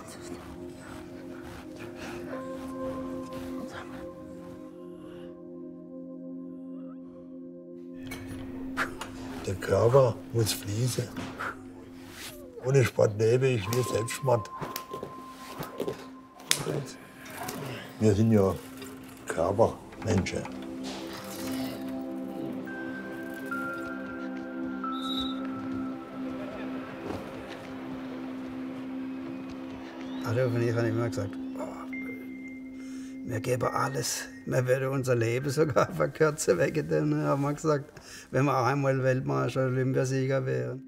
Der Körper muss fließen. Ohne Sport lebe ich wie Selbstmord. Wir sind ja Körpermenschen. Adolf und ich haben immer gesagt, oh, wir geben alles. Wir werden unser Leben sogar verkürzen wegen dem. Dann haben wir gesagt, wenn wir auch einmal Weltmeister, Olympiasieger wären.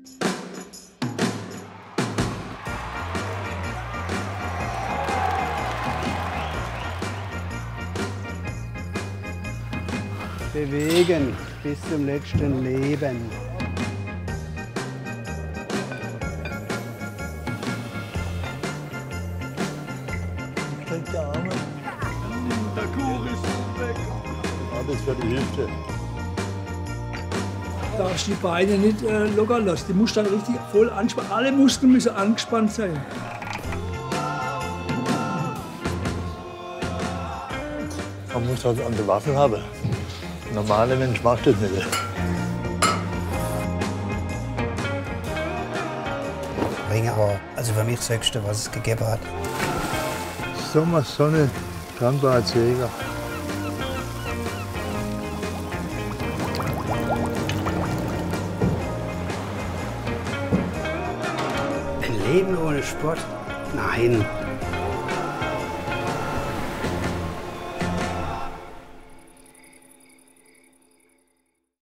Bewegen bis zum letzten Leben. Die Arme. Der Kuchen ist weg. Alles für die Hüfte. Du darfst die Beine nicht locker lassen. Die musst dann richtig voll anspannen. Alle Muskeln müssen angespannt sein. Man muss das an der Waffe haben. Ein normaler Mensch macht das nicht. Ringe war also für mich das Höchste, was es gegeben hat. Sommer, Sonne, Tramper als Jäger. Ein Leben ohne Sport? Nein.